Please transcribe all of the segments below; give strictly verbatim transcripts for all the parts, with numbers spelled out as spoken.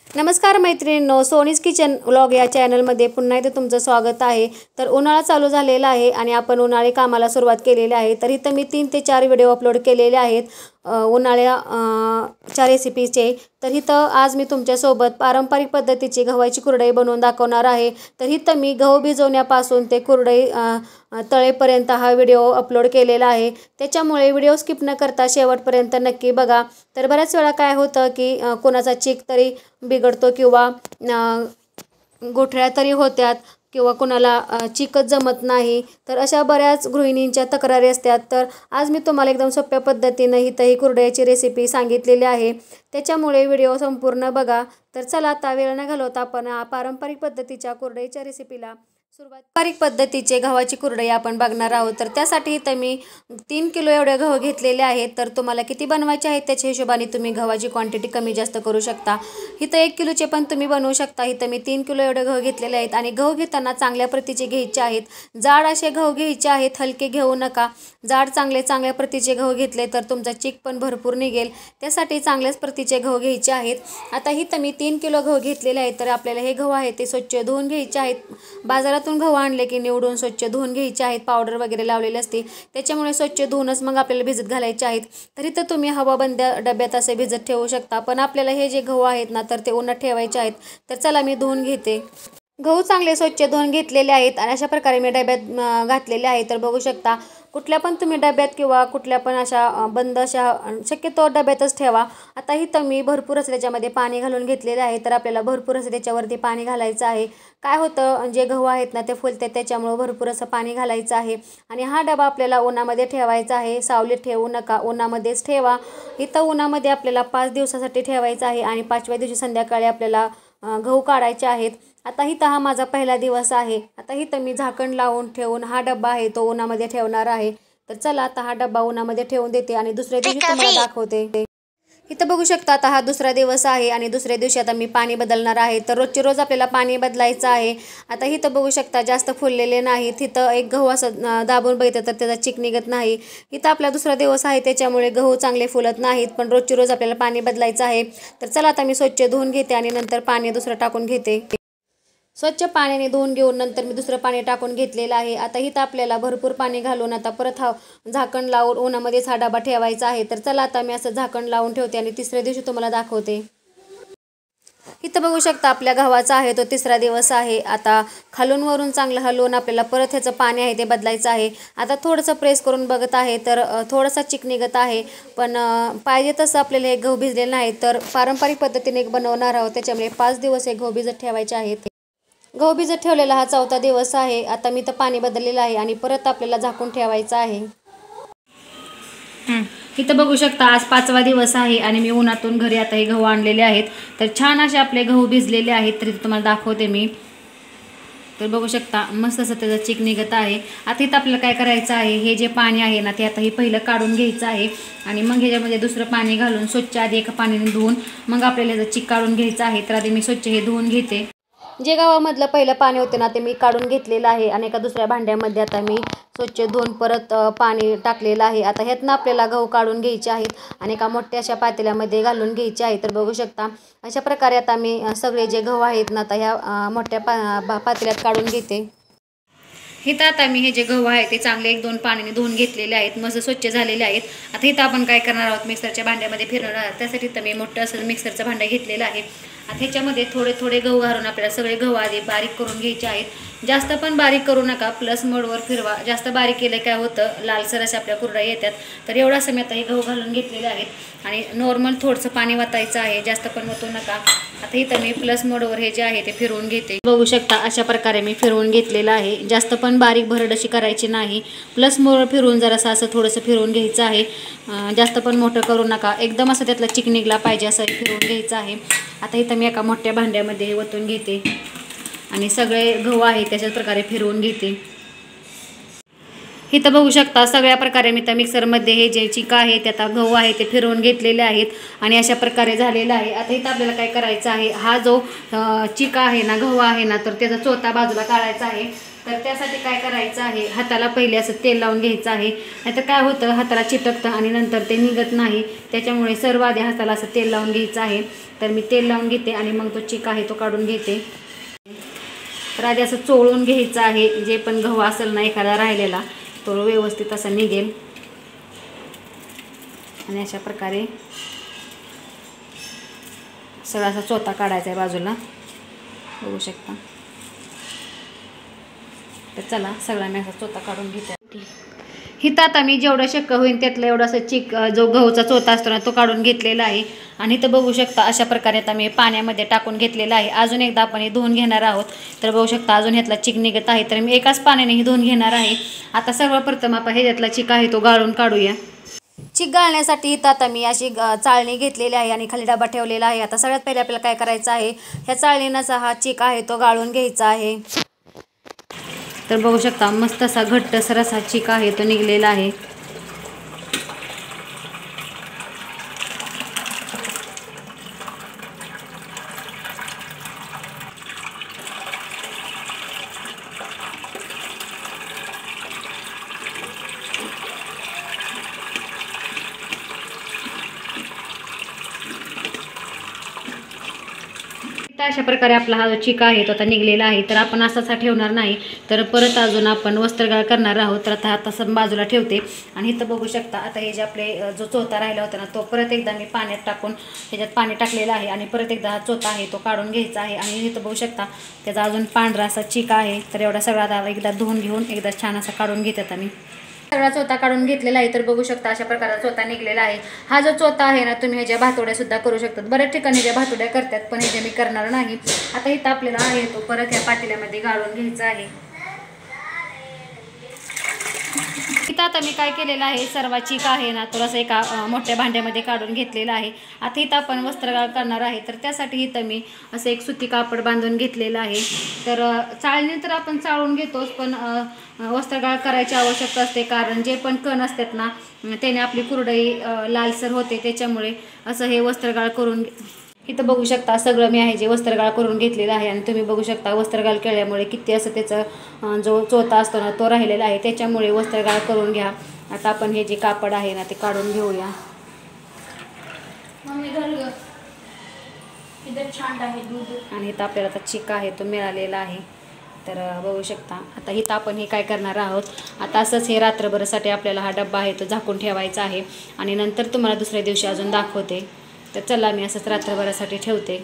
नमस्कार मैत्रिणींनो, सोनीज kitchen vlog या चॅनलमध्ये पुन्हा एकदा तुमचं स्वागत आहे। तर उन्हाळा चालू झालेला आहे आणि आपण उन्हाळी कामाला सुरुवात केलेली आहे। तर इथं मी तीन ते चार व्हिडिओ अपलोड केलेले आहेत उन्हाळ्याच्या रेसिपीचे। तर इथं आज मी तुमच्यासोबत पारंपरिक पद्धतीची गव्हाची कुरडई बनवून दाखवणार आहे। तर इथं मी गहू भिजवण्यापासून ते कुरडई तळेपर्यंत हा व्हिडिओ अपलोड केलेला आहे। त्याच्यामुळे व्हिडिओ स्किप न करता शेवटपर्यंत नक्की बघा। तर बऱ्याच वेळा काय होतं की कोणाचा चीक तरी बिघडतो किंवा गोठळ्या तरी होत्यात किंवा कोणाला चिकच जमत नाही। तर अशा बऱ्याच गृहिणींच्या तक्रारी असतात। तर आज मी तुम्हाला एकदम सोप्या पद्धतीने ही तही कुरडईची रेसिपी सांगितलेली आहे। त्याच्यामुळे व्हिडिओ संपूर्ण बघा। तर चला आता वेळ न घालवता आपण पारंपरिक पद्धतीच्या कुरडईच्या रेसिपीला सुरुवात। पारंपरिक पद्धतीचे गव्हाची कुरडई आपण बघणार आहोत। तर त्यासाठी इथं मी तीन किलो एवढे गहू घेतलेले आहेत। तर तुम्हाला किती बनवायचे आहेत त्याच्या हिशोबाने तुम्ही गव्हाची क्वांटिटी कमी जास्त करू शकता। इथं एक किलोचे पण तुम्ही बनवू शकता। इथं मी तीन किलो एवढे गहू घेतलेले आहेत आणि गहू घेताना चांगल्या प्रतीचे घ्यायचे आहेत। जाड असे गहू घ्यायचे आहेत, हलके घेऊ नका। जाड चांगले चांगल्या प्रतीचे गहू घेतले तर तुमचा चीक पण भरपूर निघेल, त्यासाठी चांगल्याच प्रतीचे गहू घ्यायचे आहेत। आता इथं मी तीन किलो गहू घेतलेले आहेत। तर आपल्याला हे गहू आहे ते स्वच्छ धुवून घ्यायचे आहेत। बाजारात गहू आणले की निवडून स्वच्छ धुवून घ्यायचे आहेत। पावडर वगैरे लावलेली असते त्याच्यामुळे स्वच्छ धुवूनच मग आपल्याला भिजत घालायचे आहेत। तर इथं तुम्ही हवाबंद डब्यात असे भिजत ठेवू शकता, पण आपल्याला हे जे गहू आहेत ना तर ते उन्हात ठेवायचे आहेत। तर चला मी धुवून घेते। गहू चांगले स्वच्छ धुवून घेतलेले आहेत आणि अशा प्रकारे मी डब्यात घातलेले आहे। तर बघू शकता कुठल्या पण तुम्ही डब्यात किंवा कुठल्या पण अशा बंद अशा शक्यतो डब्यातच ठेवा। आता इथं मी भरपूर असं त्याच्यामध्ये पाणी घालून घेतलेले आहे। तर आपल्याला भरपूर असं त्याच्यावरती पाणी घालायचं आहे। काय होतं जे गहू आहेत ना ते फुलतात त्याच्यामुळे भरपूर असं पाणी घालायचं आहे आणि हा डबा आपल्याला उन्हामध्ये ठेवायचा आहे। सावलीत ठेवू नका, उन्हामध्येच ठेवा। इथं उन्हामध्ये आपल्याला पाच दिवसासाठी ठेवायचं आहे आणि पाचव्या दिवशी संध्याकाळी आपल्याला गहू काढायचे आहेत। आता इथं हा माझा पहिला दिवस आहे। आता इथं मी झाकण लावून ठेवून हा डब्बा आहे तो उन्हामध्ये ठेवणार आहे। तर चला आता हा डब्बा उन्हामध्ये ठेवून देते आणि दुसऱ्या दिवशी तुम्हाला दाखवते। इथं बघू शकता आता हा दुसरा दिवस आहे आणि दुसऱ्या दिवशी आता मी पाणी बदलणार आहे। तर रोजची रोज आपल्याला पाणी बदलायचं आहे। आता इथं बघू शकता जास्त फुललेले नाहीत। इथं एक गहू असं दाबून बघितलं तर त्याचा चिक निघत नाही। इथं आपला दुसरा दिवस आहे त्याच्यामुळे गहू चांगले फुलत नाहीत, पण रोजची रोज आपल्याला पाणी बदलायचं आहे। तर चला आता मी स्वच्छ धुवून घेते आणि नंतर पाणी दुसरं टाकून घेते। स्वच्छ पाण्याने धुवून घेऊन नंतर मी दुसरं पाणी टाकून घेतलेलं आहे। आता इथं आपल्याला भरपूर पाणी घालून आता परत हा झाकण लावून उन्हामध्येच हा डबा ठेवायचा आहे। तर चला आता मी असं झाकण लावून ठेवते आणि तिसऱ्या दिवशी तुम्हाला दाखवते। इथं बघू शकता आपल्या गव्हाचा आहे तो तिसरा दिवस आहे। आता खालून वरून चांगलं हलवून आपल्याला परत ह्याचं पाणी आहे ते बदलायचं आहे। आता थोडंसं प्रेस करून बघत आहे तर थोडासा चिक निघत आहे, पण पाहिजे तसं आपल्याला हे गहू भिजलेलं नाही। तर पारंपरिक पद्धतीने एक बनवणार आहोत त्याच्यामुळे पाच दिवस हे गहू भिजत ठेवायचे आहेत। गहू भिजत ठेवलेला हा चौथा दिवस आहे। आता मी तर पाणी बदललेलं आहे आणि परत आपल्याला झाकून ठेवायचं आहे। इथं बघू शकता आज पाचवा दिवस आहे आणि मी उन्हातून घरी आता हे गहू आणलेले आहेत। तर छान असे आपले गहू भिजलेले आहेत। तर इथं तुम्हाला दाखवते मी। तर बघू शकता मस्त असं त्याचा चिक निघत आहे। आता इथं आपल्याला काय करायचं आहे, हे जे पाणी आहे ना ते आता हे पहिलं काढून घ्यायचं आहे आणि मग ह्याच्यामध्ये दुसरं पाणी घालून स्वच्छ आधी एका पाण्याने धुवून मग आपल्याला ह्याचं चिक काढून घ्यायचं आहे। तर आधी मी स्वच्छ हे धुवून घेते। जे गव्हामधलं पहिलं पाणी होते ना ते मी काढून घेतलेलं आहे आणि एका दुसऱ्या भांड्यामध्ये आता मी स्वच्छ धुवून परत पाणी टाकलेलं आहे। आता ह्यातनं आपल्याला गहू काढून घ्यायचे आहेत आणि एका मोठ्या अशा पातेल्यामध्ये घालून घ्यायचे आहे। तर बघू शकता अशा प्रकारे आता मी सगळे जे गहू आहेत ना आता ह्या मोठ्या पा पातेल्यात काढून घेते। इथं आता मी हे जे गहू आहे ते चांगले एक दोन पाण्याने धुवून घेतलेले आहेत, मस्त स्वच्छ झालेले आहेत। आता इथं आपण काय करणार आहोत, मिक्सरच्या भांड्यामध्ये फिरवणार आहोत। त्यासाठी तर मी मोठं असं मिक्सरचं भांडं घेतलेलं आहे। आता ह्याच्यामध्ये थोडे थोडे गहू घालून आपल्याला सगळे गहू आधी बारीक करून घ्यायचे आहेत। जास्त पण बारीक करू नका, प्लस मोडवर फिरवा। जास्त बारीक केलं काय होतं लालसर अशा आपल्या कुरडया येतात। तर एवढं असं मी आता हे गहू घालून घेतलेले आहेत आणि नॉर्मल थोडंसं पाणी वतायचं आहे, जास्त पण वतू नका। आता इथं मी प्लस मोडवर हे जे आहे ते फिरवून घेते। बघू शकता अशा प्रकारे मी फिरवून घेतलेलं आहे। जास्त पण बारीक भरड अशी करायची नाही, प्लस मोड फिरवून जरासं असं थोडंसं फिरवून घ्यायचं आहे। जास्त पण मोठं करू नका, एकदम असं त्यातला चिक निघला पाहिजे असं फिरवून घ्यायचं आहे। आता इथं मी एका मोठ्या भांड्यामध्ये वतून घेते आणि सगळे गहू आहे त्याच्याच प्रकारे फिरवून घेते। इथं बघू शकता सगळ्या प्रकारे मी त्या मिक्सरमध्ये हे जे चिक आहे ते आता गहू आहे ते फिरवून घेतलेले आहेत आणि अशा प्रकारे झालेलं आहे। आता इथं आपल्याला काय करायचं आहे, हा जो चिक आहे ना गहू आहे ना तर त्याचा चोथा बाजूला काढायचा आहे तर त्यासाठी काय करायचं आहे, हाताला पहिले असं तेल लावून घ्यायचं आहे. नाहीतर काय होतं, हाताला चिटकतं आणि नंतर ते निघत नाही. त्याच्यामुळे सर्व आधी हाताला असं तेल लावून घ्यायचं आहे. तर मी तेल लावून घेते आणि मग तो चिक आहे तो काढून घेते. तर आधी असं चोळून घ्यायचं आहे. जे पण गहू असेल ना एखादा राहिलेला तो व्यवस्थित असा निघेल. आणि अशा प्रकारे सगळा असा चोथा काढायचा आहे बाजूला, बघू शकता. तर चला सगळा मी असा चोथा काढून घेते. हिथं आता मी जेवढं शक्य होईल त्यातलं एवढं असं चिक जो गहूचा चोथा असतो ना तो काढून घेतलेला आहे. आणि इथं बघू शकता अशा प्रकारे आता मी पाण्यामध्ये टाकून घेतलेलं आहे. अजून एकदा आपण हे धुवून घेणार आहोत. तर बघू शकता अजून ह्यातला चिक निघत आहे. तर मी एकाच पाण्याने हे धुवून घेणार आहे. आता सर्वप्रथम आपण ह्यातला चिक आहे तो गाळून काढूया. चिक गाळण्यासाठी इथं आता मी अशी चाळणी घेतलेली आहे आणि खाली डबा ठेवलेला आहे. आता सगळ्यात पहिले आपल्याला काय करायचं आहे, ह्या चाळणीचा हा चिक आहे तो गाळून घ्यायचा आहे. तर बघू शकता मस्त असा घट्टसर असा चिक आहे तो निघलेला आहे. अशा प्रकारे आपला हा जो चिक आहे तो आता निघलेला आहे. तर आपण असाच ठेवणार नाही, तर परत अजून आपण वस्त्रगाळ करणार आहोत. तर आता हा तसं बाजूला ठेवते. आणि इथं बघू शकता आता हे जे आपले जो चोथा राहिला होता ना तो परत एकदा मी पाण्यात टाकून ह्याच्यात पाणी टाकलेलं आहे. आणि परत एकदा हा चोथा आहे तो काढून घ्यायचा आहे. आणि इथं बघू शकता त्याचा अजून पांढरा असा चिक आहे. तर एवढा सगळा आता एकदा धुवून घेऊन एकदा छान असा काढून घेतात. आणि सगळा चोथा काढून घेतलेला आहे. तर बघू शकता अशा प्रकारचा चोथा निघलेला आहे. हा जो चोथा आहे ना तुम्ही ह्याच्या भातोड्या सुद्धा करू शकतात. बऱ्याच ठिकाणी ज्या भातोड्या करतात, पण ह्याच्या मी करणार नाही. आता इथं आपल्याला आहे तो परत ह्या पातेल्यामध्ये गाळून घ्यायचा आहे. इथं आता मी काय केलेलं आहे, सर्व चिक आहे ना थोडंसं एका मोठ्या भांड्यामध्ये काढून घेतलेला आहे. आता इथं आपण वस्त्रगाळ करणार आहे. तर त्यासाठी इथं मी असं एक सुती कापड बांधून घेतलेलं आहे. तर चाळणी तर आपण चाळून घेतोच, पण वस्त्रगाळ करायची आवश्यकता असते. कारण जे पण कण असतात ना त्याने आपली कुरडई लालसर होते. त्याच्यामुळे असं हे वस्त्रगाळ करून इथं बघू शकता सगळं मी आहे जे वस्त्रगाळ करून घेतलेलं आहे. आणि तुम्ही बघू शकता वस्त्रगाळ केल्यामुळे किती असं त्याचा जो चोथा असतो ना तो राहिलेला आहे. त्याच्यामुळे वस्त्रगाळ करून घ्या. आता आपण हे जे कापड आहे ना ते काढून घेऊया. आणि इथं आपल्याला आता चिक आहे तो मिळालेला आहे. तर बघू शकता आता इथं आपण हे काय करणार आहोत, आता असंच हे रात्रभरासाठी आपल्याला हा डब्बा आहे तो झाकून ठेवायचा आहे. आणि नंतर तुम्हाला दुसऱ्या दिवशी अजून दाखवते. तर चला मी असंच रात्रभरासाठी ठेवते.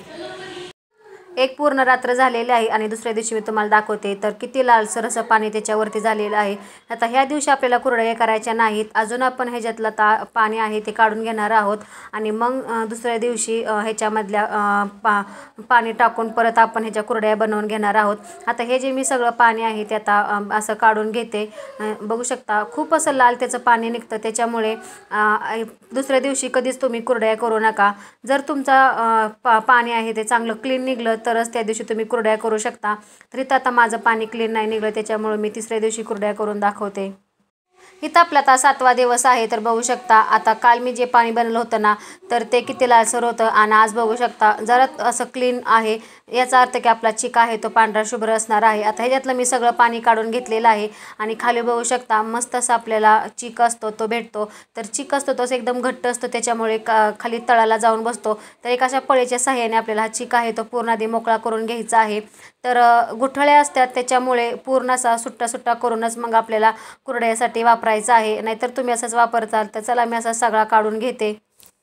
एक पूर्ण रात्र झालेली आहे आणि दुसऱ्या दिवशी मी तुम्हाला दाखवते. तर किती लालसर असं पाणी त्याच्यावरती झालेलं आहे. आता ह्या दिवशी आपल्याला कुरडया करायच्या नाहीत. अजून आपण ह्याच्यातलं ता पाणी आहे ते काढून घेणार आहोत. आणि मग दुसऱ्या दिवशी ह्याच्यामधल्या पा पाणी टाकून परत आपण ह्याच्या कुरडया बनवून घेणार आहोत. आता हे जे मी सगळं पाणी आहे ते आता असं काढून घेते. बघू शकता खूप असं लाल त्याचं पाणी निघतं. त्याच्यामुळे दुसऱ्या दिवशी कधीच तुम्ही कुरडया करू नका. जर तुमचा पा पाणी आहे ते चांगलं क्लीन निघलं तरच त्या दिवशी तुम्ही कुरडया करू शकता. तरी तर आता माझं पाणी क्लीन नाही निघलं, त्याच्यामुळे मी तिसऱ्या दिवशी कुरडया करून दाखवते. इथं आपला आता सातवा दिवस आहे. तर बघू शकता आता काल मी जे पाणी बनवलं होतं ना तर ते किती लालसर होतं आणि आज बघू शकता जरा असं क्लीन आहे. याचा अर्थ की आपला चिक आहे तो पांढरा शुभ्र असणार आहे. आता ह्याच्यातलं मी सगळं पाणी काढून घेतलेलं आहे. आणि खाली बघू शकता मस्त असं आपल्याला चिक असतो तो भेटतो. तर चिक असतो तोच एकदम घट्ट असतो, त्याच्यामुळे का खाली तळाला जाऊन बसतो. तर एक अशा पळीच्या साह्याने आपल्याला हा चिक आहे तो पूर्ण आधी मोकळा करून घ्यायचा आहे. तर गुठळ्या असतात त्याच्यामुळे पूर्ण असा सुट्टा सुट्टा करूनच मग आपल्याला कुरडयासाठी वापरायचा आहे. नाहीतर तुम्ही असंच वापरताल. तर चला मी असा सगळा काढून घेते.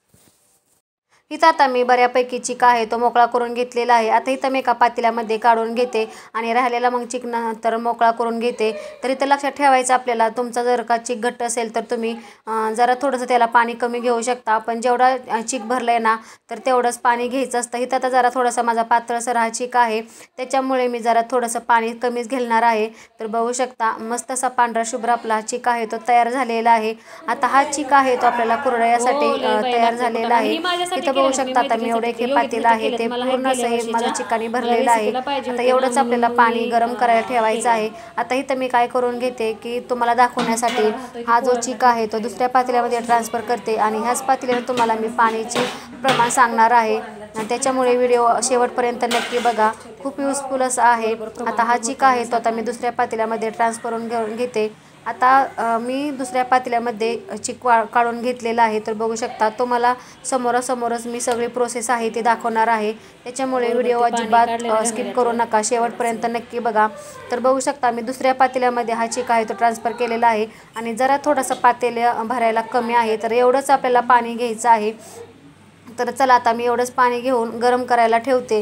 इथं आता मी बऱ्यापैकी चिक आहे तो मोकळा करून घेतलेला आहे. आता इथं मी एका पातेल्यामध्ये काढून घेते आणि राहिलेला मग चिक नंतर मोकळा करून घेते. तर इथं लक्षात ठेवायचं आपल्याला, तुमचा जर का चिक घट्ट असेल तर तुम्ही जरा थोडंसं त्याला पाणी कमी घेऊ शकता. पण जेवढा चिक भरलं आहे ना तर तेवढंच पाणी घ्यायचं असतं. इथं आता जरा थोडासा माझा पातळसर हा चिक आहे त्याच्यामुळे मी जरा थोडंसं पाणी कमीच घेणार आहे. तर बघू शकता मस्त असा पांढरा शुभ्र आपला चिक आहे तो तयार झालेला आहे. आता हा चिक आहे तो आपल्याला कुरडयासाठी तयार झालेला आहे. इथं बघू शकता आता मी एवढं एक हे पातेलं आहे ते पूर्ण असं हे माझं चिकाने भरलेलं आहे। आता एवढंच आपल्याला पाणी गरम करायला ठेवायचं आहे। आता इथं मी काय करून घेते की तुम्हाला दाखवण्यासाठी हा जो चिक आहे तो दुसऱ्या पातेल्यामध्ये ट्रान्सफर करते आणि ह्याच पातेल्यावर तुम्हाला मी पाण्याचे प्रमाण सांगणार आहे, त्याच्यामुळे व्हिडिओ शेवटपर्यंत नक्की बघा, खूप युजफुल असं आहे। आता हा चिक आहे तो आता मी दुसऱ्या पातेल्यामध्ये ट्रान्सफर करून घेऊन घेते। आता मी दुसऱ्या पातेल्यामध्ये चिक काढून घेतलेला आहे, तर बघू शकता तुम्हाला समोरासमोरच मी सगळी प्रोसेस आहे ती दाखवणार आहे, त्याच्यामुळे व्हिडिओ अजिबात स्किप करू नका, शेवटपर्यंत नक्की बघा। तर बघू शकता मी दुसऱ्या पातेल्यामध्ये हा चिक आहे तो ट्रान्सफर केलेला आहे आणि जरा थोडंसं पातेलं भरायला कमी आहे, तर एवढंच आपल्याला पाणी घ्यायचं आहे। तर चला आता मी एवढंच पाणी घेऊन गरम करायला ठेवते।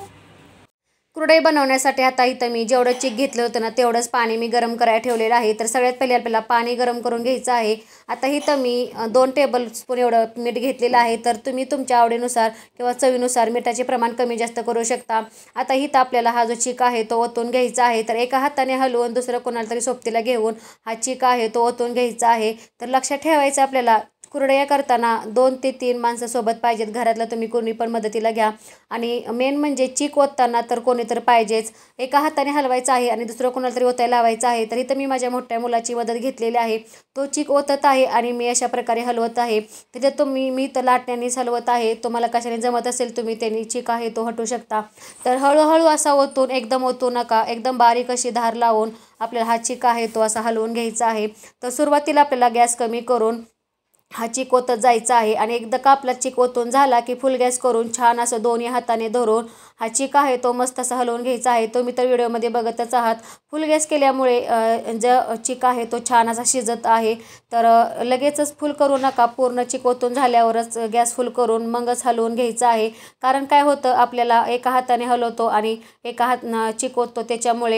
कुरडई बनवण्यासाठी आता इथं मी जेवढं चिक घेतलं होतं ना तेवढंच पाणी मी गरम करायला ठेवलेलं आहे। तर सगळ्यात पहिले आपल्याला पाणी गरम करून घ्यायचं आहे। आता इथं मी दोन टेबल स्पून एवढं मीठ घेतलेलं आहे, तर तुम्ही तुमच्या आवडीनुसार किंवा चवीनुसार मिठाचे प्रमाण कमी जास्त करू शकता। आता इथं आपल्याला हा जो चिक आहे तो ओतून घ्यायचा आहे, तर एका हाताने हलवून दुसरं कोणाला तरी सोबतीला घेऊन हा चिक आहे तो ओतून घ्यायचा आहे। तर लक्षात ठेवायचं आपल्याला कुरडया करताना दोन ते तीन माणसं सोबत पाहिजेत, घरातलं तुम्ही कोणी पण मदतीला घ्या आणि मेन म्हणजे चिक ओतताना तर कोणी तर पाहिजेच, एका हाताने हलवायचं आहे आणि दुसरं कोणाला तरी ओतायला लावायचं आहे। तर इथं मी माझ्या मोठ्या मुलाची मदत घेतलेली आहे, तो चिक ओतत आहे आणि मी अशा प्रकारे हलवत आहे। तिथे तुम्ही मी तर लाटण्यानेच हलवत आहे, तुम्हाला कशाने जमत असेल तुम्ही त्यांनी चिक आहे तो हटू शकता। तर हळूहळू असा ओतून, एकदम ओतू नका, एकदम बारीक अशी धार लावून आपल्याला हा चिक आहे तो असा हलवून घ्यायचा आहे। तर सुरुवातीला आपल्याला गॅस कमी करून हा चिक ओतत जायचा आहे आणि एकदा का आपला चिक ओतून झाला की फुल गॅस करून छान असं दोन्ही हाताने धरून हा चिक आहे तो मस्त असा हलवून घ्यायचा आहे। तुम्ही तर व्हिडिओमध्ये बघतच आहात, फुल गॅस केल्यामुळे जो चिक आहे तो छान असा शिजत आहे। तर लगेचच फुल करू नका, पूर्ण चिक ओतून झाल्यावरच गॅस फुल करून मगच हलवून घ्यायचं आहे, कारण काय होतं आपल्याला एका हाताने हलवतो आणि एका हात चिक ओततो त्याच्यामुळे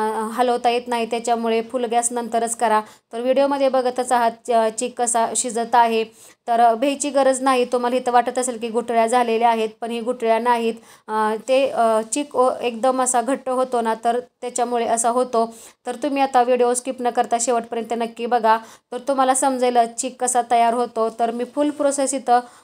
हलवता येत नाही, त्याच्यामुळे फुल गॅस नंतरच करा। तर व्हिडिओमध्ये बघतच आहात चिक कसा शिजत आहे, तर भ्यायची गरज नाही। तुम्हाला इथं वाटत असेल की गुठळ्या झालेल्या आहेत, पण ही गुठळ्या नाहीत, ते चिक एकदम असा घट्ट होतो ना तर त्याच्यामुळे असा होतो। तर तुम्ही आता व्हिडिओ स्किप न करता शेवटपर्यंत नक्की बघा, तर तुम्हाला समजेल चिक कसा तयार होतो। तर मी फुल प्रोसेस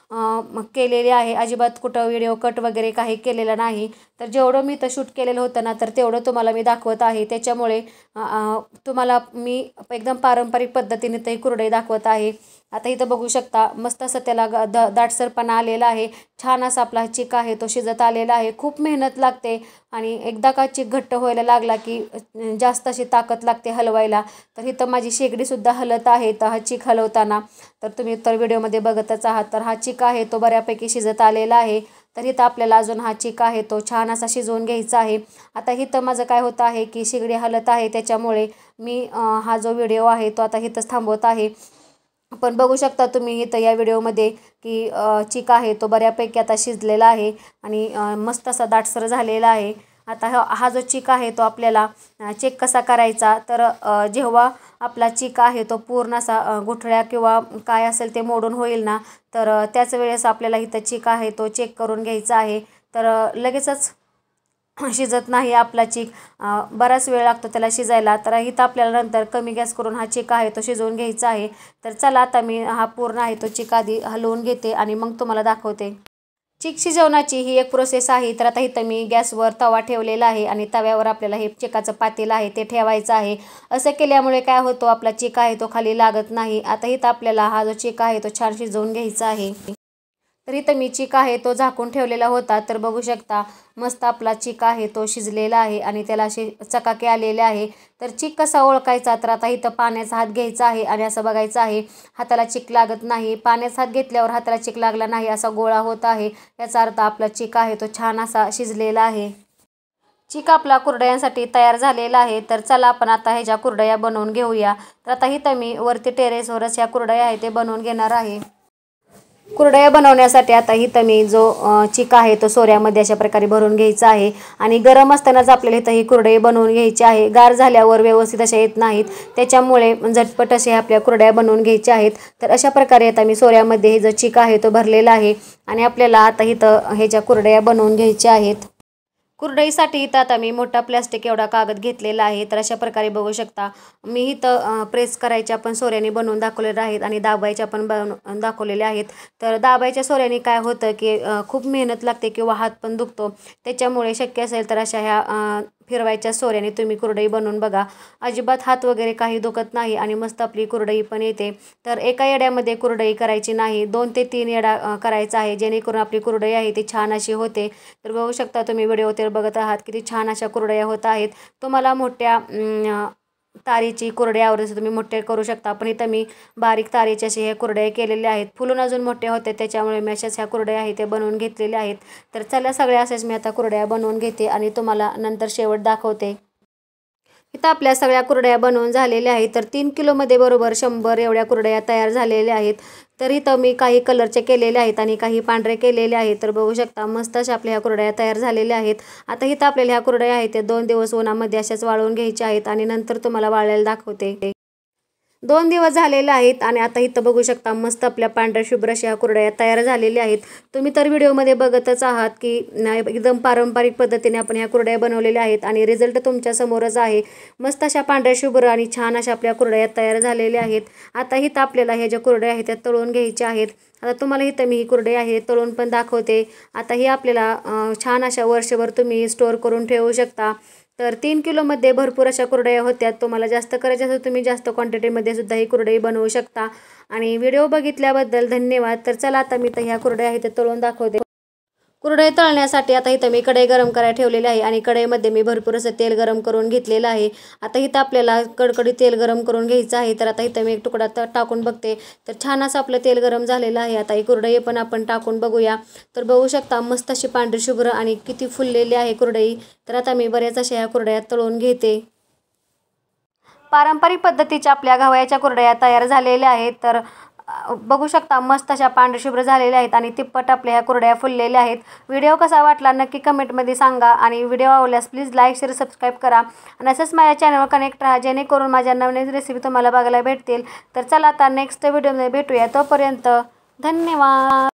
इथं केलेली आहे, अजिबात कुठं व्हिडिओ कट वगैरे काही केलेला नाही। तर जेवढं मी इथं शूट केलेलं होतं ना तर तेवढं तुम्हाला मी दाखवत आहे, त्याच्यामुळे तुम्हाला मी एकदम पारंपरिक पद्धतीने ते कुरडई दाखवत आहे। आता इथं बघू शकता मस्त असं त्याला द दाटसरपणा आलेला आहे, छान असा आपला चिक आहे तो शिजत आलेला आहे। खूप मेहनत लागते आणि एकदा का चिक घट्ट व्हायला लागला की जास्त अशी ताकद लागते हलवायला। तर इथं माझी शेगडीसुद्धा हलत आहे तर हा चिक हलवताना, तर तुम्ही तर व्हिडिओमध्ये बघतच आहात। तर हा चिक आहे तो बऱ्यापैकी शिजत आलेला आहे, तर इथं आपल्याला अजून हा चिक आहे तो छान असा शिजवून घ्यायचा आहे। आता इथं माझं काय होतं आहे की शेगडी हलत आहे, त्याच्यामुळे मी हा जो व्हिडिओ आहे तो आता इथंच थांबवत आहे। पण बघू शकता तुम्ही इथं या व्हिडिओमध्ये की चिक आहे तो बऱ्यापैकी आता शिजलेला आहे आणि मस्त असा दाटसर झालेला आहे। आता हा हा जो चिक आहे तो आपल्याला चेक कसा करायचा, तर जेव्हा आपला चिक आहे तो पूर्ण असा गुठळ्या किंवा काय असेल ते मोडून होईल ना, तर त्याच वेळेस आपल्याला इथं चिक आहे तो चेक करून घ्यायचा आहे। तर लगेचच शिजत नाही आपला चिक, बराच वेळ लागतो त्याला शिजायला। तर इथं आपल्याला नंतर कमी गॅस करून हा चिक आहे तो शिजवून घ्यायचा आहे। तर चला आता मी हा पूर्ण आहे तो चिक आधी हलवून घेते आणि मग तुम्हाला दाखवते। चिक शिजवण्याची ही एक प्रोसेस आहे। तर आता इथं मी गॅसवर तवा ठेवलेला आहे आणि तव्यावर आपल्याला हे चिकाचं पातेलं आहे ते ठेवायचं आहे। असं केल्यामुळे काय होतो आपला चिक आहे तो खाली लागत नाही। आता इथं आपल्याला हा जो चिक आहे तो छान शिजवून घ्यायचा आहे। तर इथं मी चिक आहे तो झाकून ठेवलेला होता, तर बघू शकता मस्त आपला चिक आहे तो शिजलेला आहे आणि त्याला असे चकाके आलेले आहे। तर चिक कसा ओळखायचा, तर आता इथं पाण्याचा हात घ्यायचा आहे आणि असं बघायचं आहे हाताला चिक लागत नाही, पाण्याचा हात घेतल्यावर हाताला चिक लागला नाही असा गोळा होत आहे, याचा अर्थ आपला चिक आहे तो छान असा शिजलेला आहे। चिक आपला कुरडयांसाठी तयार झालेला आहे। तर चला आपण आता ह्याच्या कुरडया बनवून घेऊया। तर आता इथं मी वरती टेरेसवरच ह्या कुरडया आहे ते बनवून घेणार आहे। कुरडया बनवण्यासाठी आता इथं मी जो चिक आहे तो सोऱ्यामध्ये अशा प्रकारे भरून घ्यायचा आहे आणि गरम असतानाच आपल्याला इथं ही कुरडई बनवून घ्यायची आहे, गार झाल्यावर व्यवस्थित अशा येत नाहीत, त्याच्यामुळे झटपट असे आपल्या कुरडया बनवून घ्यायच्या आहेत। तर अशा प्रकारे आता मी सोऱ्यामध्ये हे जो चिक आहे तो भरलेला आहे आणि आपल्याला आता इथं ह्याच्या कुरडया बनवून घ्यायच्या आहेत। कुरडईसाठी इथं आता मी मोठा प्लॅस्टिक एवढा कागद घेतलेला आहे. तर अशा प्रकारे बघू शकता मी इथं प्रेस करायच्या पण सोऱ्याने बनवून दाखवलेल्या आहेत आणि दाबायच्या पण बनवून दाखवलेल्या आहेत. तर दाबायच्या सोऱ्याने काय होतं की खूप मेहनत लागते किंवा हात पण दुखतो. त्याच्यामुळे शक्य असेल तर अशा ह्या फिरवायच्या सोऱ्याने तुम्ही कुरडई बनवून बघा. अजिबात हात वगैरे काही दुखत नाही आणि मस्त आपली कुरडई पण येते. तर एका येड्यामध्ये कुरडई करायची नाही, दोन ते तीन येडा करायचा आहे, जेणेकरून आपली कुरडई आहे ती छान अशी होते. तर बघू शकता तुम्ही व्हिडिओ तर बघत आहात किती छान अशा कुरडया होत आहेत. तुम्हाला मोठ्या तारीची कुरडया आवडत तुम्ही मोठे करू शकता, पण इथं मी बारीक तारीचे असे हे कुरडया केलेले आहेत. फुलून अजून मोठे होते त्याच्यामुळे मी अशाच ह्या कुरडया आहेत ते बनवून घेतलेल्या आहेत. तर चला सगळ्या असेच मी आता कुरडया बनवून घेते आणि तुम्हाला नंतर शेवट दाखवते. इथं आपल्या सगळ्या कुरडया बनवून झालेल्या आहेत. तर तीन किलोमध्ये बरोबर शंभर एवढ्या कुरडया तयार झालेल्या आहेत. तर इथं मी काही कलरचे केलेले आहेत आणि काही पांढरे केलेले आहेत. तर बघू शकता मस्त अशा आपल्या ह्या कुरडया तयार झालेल्या आहेत. आता इथं आपल्याला ह्या कुरडया आहेत ते दोन दिवस उन्हामध्ये अशाच वाळवून घ्यायच्या आहेत आणि नंतर तुम्हाला वाळायला दाखवते. दोन दिवस झालेले आहेत आणि आता इथं बघू शकता मस्त आपल्या पांढऱ्या शुभ्र अशा कुरडया तयार झालेल्या आहेत. तुम्ही तर व्हिडिओमध्ये बघतच आहात की एकदम पारंपरिक पद्धतीने आपण ह्या कुरडया बनवलेल्या आहेत आणि रिझल्ट तुमच्या समोरच आहे. मस्त अशा पांढऱ्या शुभ्र आणि छान अशा आपल्या कुरडया तयार झालेल्या आहेत. आता इथं आपल्याला ह्या ज्या कुरडया आहेत त्या तळून घ्यायच्या आहेत. आता तुम्हाला इथं मी ही कुरडई आहे तळून पण दाखवते. आता ही आपल्याला छान अशा वर्षभर तुम्ही स्टोअर करून ठेवू शकता. तर तीन किलोमध्ये भरपूर अशा कुरडया होत्या. तुम्हाला जास्त करायच्या असेल तुम्ही जास्त क्वांटिटीमध्ये सुद्धा ही कुरडई बनवू शकता. आणि व्हिडिओ बघितल्याबद्दल धन्यवाद. तर चला आता मी तर ह्या कुरडया आहेत ते तळून दाखवते. कुरडई तळण्यासाठी आता इथं मी कढई गरम करायला ठेवलेली आहे आणि कढईमध्ये मी भरपूर असं तेल गरम करून घेतलेलं आहे. आता इथं आपल्याला कडकडीत तेल गरम करून घ्यायचं आहे. तर आता इथं मी एक तुकडा त टाकून बघते. तर छान असं आपलं तेल गरम झालेलं आहे. आता ही कुरडई पण आपण टाकून बघूया. तर बघू शकता मस्त अशी पांढरी शुभ्र आणि किती फुललेली आहे कुरडई. तर आता मी बऱ्याच अशा ह्या कुरडया तळून घेते. पारंपरिक पद्धतीच्या आपल्या गव्हाच्या कुरडया तयार झालेल्या आहेत. तर बघू शकता मस्त अशा पांढऱ्या शुभ्र झालेल्या आहेत आणि तिप्पट आपल्या ह्या कुरडया फुललेल्या आहेत. व्हिडिओ कसा वाटला नक्की कमेंटमध्ये सांगा आणि व्हिडिओ आवडल्यास प्लीज लाईक शेअर सबस्क्राईब करा आणि असंच माझ्या चॅनलवर कनेक्ट राहा जेणेकरून माझ्या नवीन रेसिपी तुम्हाला बघायला भेटतील. तर चला आता नेक्स्ट व्हिडिओमध्ये भेटूया. तोपर्यंत धन्यवाद.